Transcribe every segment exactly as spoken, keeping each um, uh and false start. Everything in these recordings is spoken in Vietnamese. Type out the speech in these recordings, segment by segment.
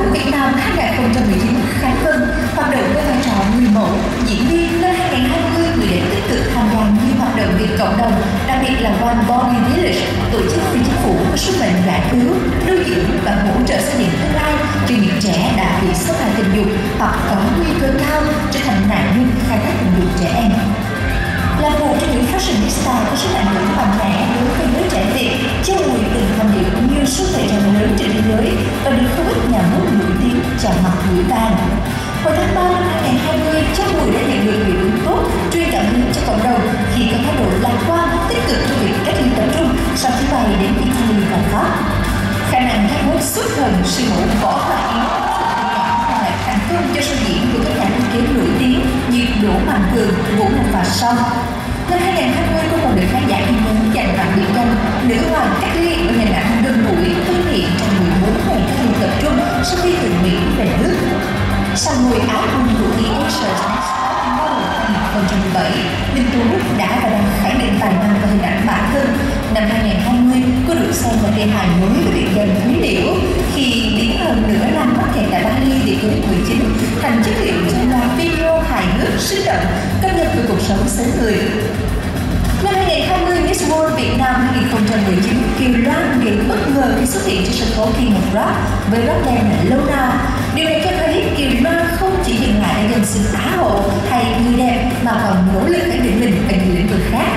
Việt Nam hai không một chín Khánh Vân hoạt động với vai trò người mẫu, diễn viên. Năm hai không hai không, người đã tích cực tham gia nhiều hoạt động vì cộng đồng, đặc biệt là One Body Village, tổ chức phi chính phủ có sứ mệnh giải cứu, nuôi dưỡng và hỗ trợ xây dựng tương lai cho những trẻ đã bị xâm hại tình dục hoặc có nguy cơ cao trở thành nạn nhân khai thác tình dục trẻ em. Là một trong những fashionista có sức ảnh hưởng mạnh mẽ đối với giới trẻ Việt, Châu Mùi từng tham dự nhiều sự kiện lớn trên thế giới và được không ít nhà mốt nổi tiếng chào mặt gửi vàng. Hồi tháng ba năm hai không hai không, Châu Mùi đã nhận được hiệu ứng tốt, truyền cảm hứng cho cộng đồng khi có thái độ lạc quan, tích cực trong việc cách ly tập trung sau chuyến bay đến Italy và Pháp. Khả năng hát mốt xuất thần siêu mẫu Võ Hoa Yến lại thành công cho show diễn của các nhà thiết kế nổi tiếng như Đỗ Mạnh Cường, Vũ Ngọc và Song. Năm hai không hai không, cô còn được khán giả yêu mến dành tặng biệt danh nữ hoàng cách ly với hình ảnh gần gũi thân thiện trong mười bốn ngày cách ly tập trung sau khi từ Mỹ về nước. Sau ngôi Á quân của The Asians hai không một bảy, Minh Tú đã và đang khẳng định tài năng và hình ảnh bản thân. Năm hai không hai không, cô được xem là cây hài mới với biệt danh Thúy Liễu khi biến hơn nửa năm mắc kẹt tại Bali vì Covid mười chín thành chất liệu trong loạt video hài hước sinh động cập nhật về cuộc sống xứ người. Năm hai không hai không, Miss World Việt Nam hai không một chín, Kiều Loan gây bất ngờ khi xuất hiện trên sân khấu King of Rock với rock đen là lâu nào. Điều này cho thấy Kiều Loan không chỉ dừng lại ở danh xưng Á hậu hay người đẹp mà còn nỗ lực khẳng định mình ở nhiều lĩnh vực khác.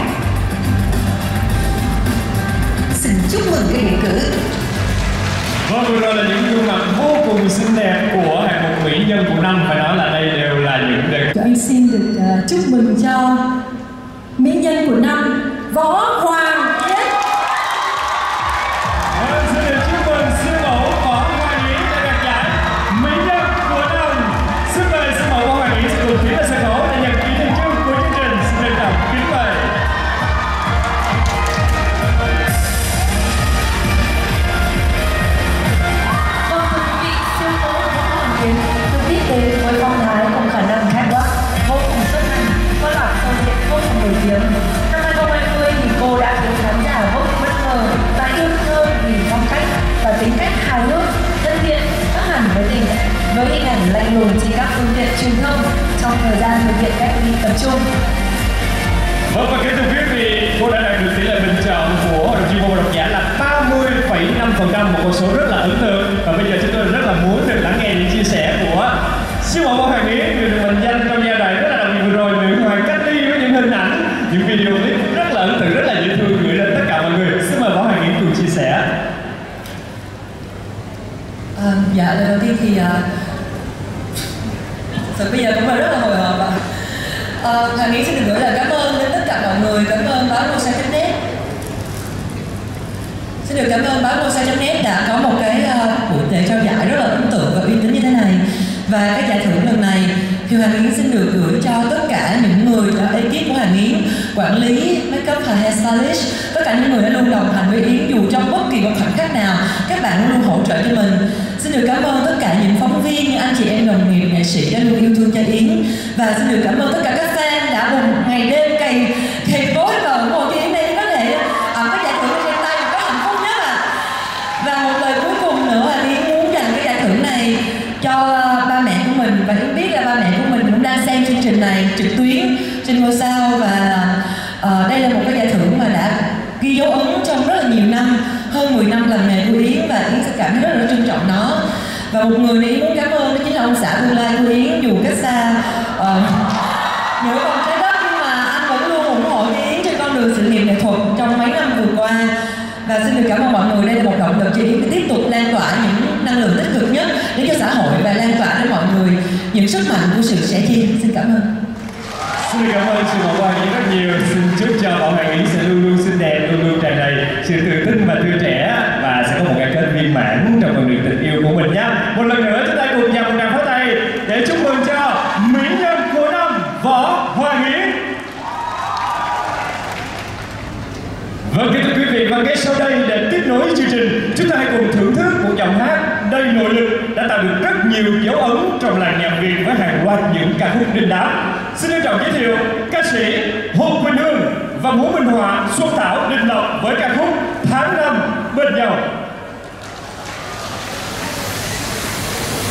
Xin chúc mừng cái đề cử. Vâng, vừa rồi là những gương mặt vô cùng xinh đẹp của hạng mục mỹ nhân của năm. Phải nói là đây đều là những đề cử. Anh xin được uh, chúc mừng cho mỹ nhân của năm Võ Hoàng Yến. Vâng, xin được chúc mừng siêu mẫu Võ Hoàng Yến đã đạt giải mỹ nhân của năm. Xin mời siêu mẫu Võ Hoàng Yến sẽ cùng tiến lên sân khấu để nhận kỷ niệm chung của chương trình. Xin trân trọng kính mời. Với phong thái cùng khả năng hát rock vô cùng xuất sắc, có loạt show diễn vô cùng nổi tiếng. Năm hai không hai không thì cô đã khiến khán giả vô cùng bất ngờ và yêu thương vì phong cách và tính cách hài hước, thân thiện, khác hẳn với tình với hình ảnh lạnh lùng trên các phương tiện truyền thông trong thời gian thực hiện cách ly tập trung. Vâng, và kính thưa quý vị, cô đã đạt được tỷ lệ bình chọn của hội đồng chuyên môn độc giả là ba mươi phẩy năm phần trăm, một con số rất là ấn tượng. Và bây giờ chúng tôi rất là muốn được lắng nghe những chia sẻ của siêu mẫu Võ Hoàng Yến, người được mệnh danh trong giai đoạn rất là đặc biệt vừa rồi, nữ hoàng cách ly với những hình ảnh, những video clip rất là ấn tượng, rất là dễ thương gửi đến tất cả mọi người. Xin mời Võ Hoàng Yến cùng chia sẻ. À, dạ, lời đầu tiên thì uh, thật bây giờ cũng là rất là hồi hộp ạ. Uh, Hoàng Yến xin được gửi lời cảm ơn đến tất cả mọi người, cảm ơn báo Rosa chấm net. Xin được cảm ơn báo Rosa chấm net đã có một cái uh, buổi lễ trao giải rất là ấn tượng và uy tín như thế này. Và cái giải thưởng lần này thì Hoàng Yến xin được gửi cho tất cả những người ở ekip của Hoàng Yến, quản lý, make up và hair stylist, tất cả những người đã luôn đồng hành với Yến dù trong bất kỳ một khoảnh khắc nào, các bạn luôn hỗ trợ cho mình. Xin được cảm ơn tất cả những phóng viên, những anh chị em đồng nghiệp, nghệ sĩ đã luôn yêu thương cho Yến. Và xin được cảm ơn tất cả các fan đã cùng ngày đêm cày cày cối và ủng hộ cho Yến để có thể ở cái giải thưởng trên tay một cách hạnh phúc nhất ạ. Và một lời cuối cùng nữa là Yến muốn dành cái giải thưởng này cho ba mẹ của mình, và Yến biết là ba mẹ của mình cũng đang xem chương trình này trực tuyến trên ngôi sao, và uh, đây là một cái giải thưởng mà đã ghi dấu ấn trong rất là nhiều năm, hơn mười năm làm nghề của Yến, và Yến sẽ cảm thấy rất là trân trọng nó. Và một người Yến muốn cảm ơn đó chính là ông xã tương lai của Yến, dù cách xa uh, nửa vòng trái đất nhưng mà anh vẫn luôn ủng hộ cho Yến trên con đường sự nghiệp nghệ thuật trong mấy năm vừa qua. Và xin được cảm ơn mọi người, đây là một động lực cho Yến tiếp tục lan tỏa những năng lượng tích cực nhất đến cho xã hội và lan tỏa đến mọi người những sức mạnh của sự sẻ chia. Xin cảm ơn. Xin cảm ơn sự Võ Hoàng Yến rất nhiều. Xin chúc cho Võ Hoàng Yến sẽ luôn luôn xinh đẹp, luôn luôn tràn đầy sự tự tin và tươi trẻ, và sẽ có một cái kết viên mãn trong con đường tình yêu của mình nhé. Một lần nữa chúng ta cùng dành một tràng pháo tay để chúc mừng cho mỹ nhân của năm Võ Hoàng Yến. Vâng, kính thưa quý vị, và ngay sau đây để tiếp nối chương trình, chúng ta hãy cùng thưởng thức một giọng hát đầy nội lực đã tạo được rất nhiều dấu ấn trong làng nhạc Việt với hàng loạt những ca khúc đình đám. Xin trân trọng giới thiệu ca sĩ Hồ Quỳnh Hương và Vũ Minh Họa, Xuân Thảo, Đình Lộc với ca khúc Tháng Năm Bên Nhau.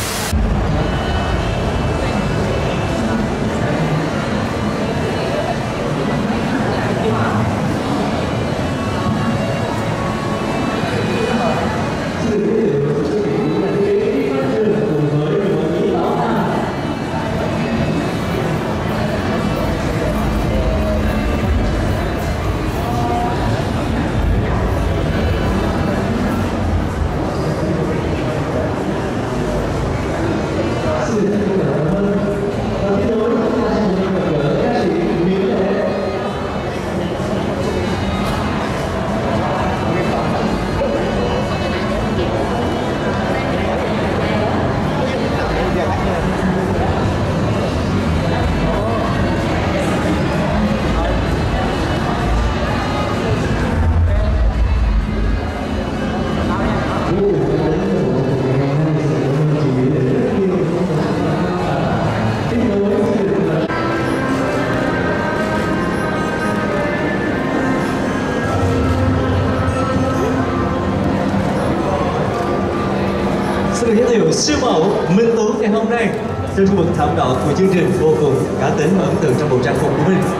xin được giới thiệu siêu mẫu Minh Tú ngày hôm nay trên khu vực thảm đỏ của chương trình vô cùng cá tính và ấn tượng trong bộ trang phục của mình.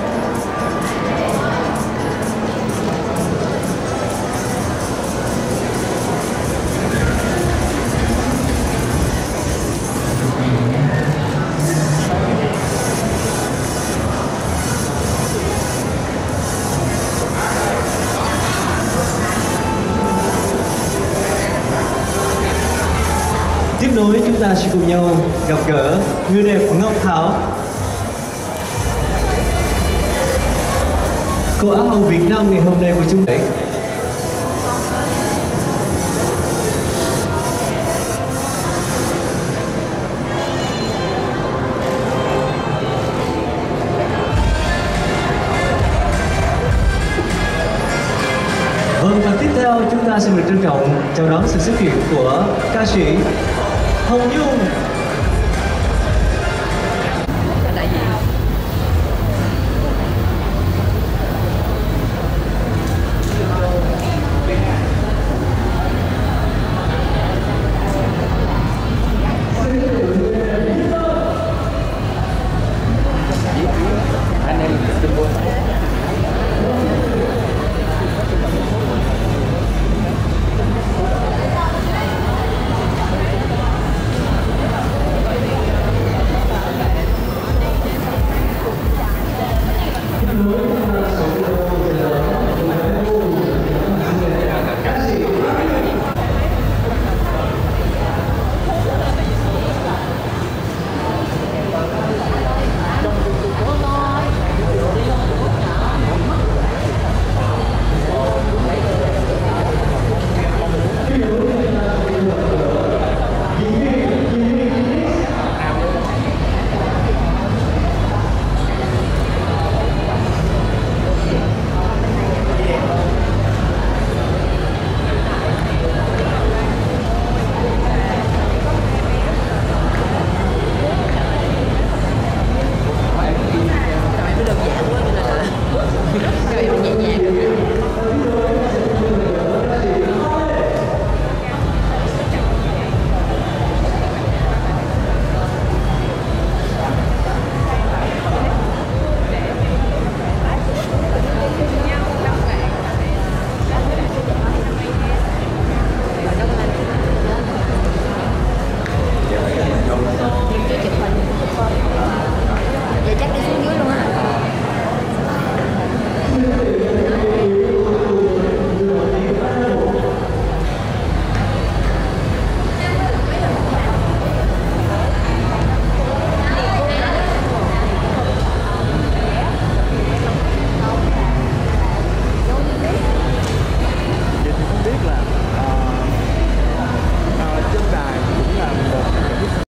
Tiếp nối chúng ta sẽ cùng nhau gặp gỡ người đẹp Ngọc Thảo, cô Á hậu Việt Nam ngày hôm nay của chúng ta. Vâng, và tiếp theo chúng ta xin được trân trọng chào đón sự xuất hiện của ca sĩ Hồng Nhung.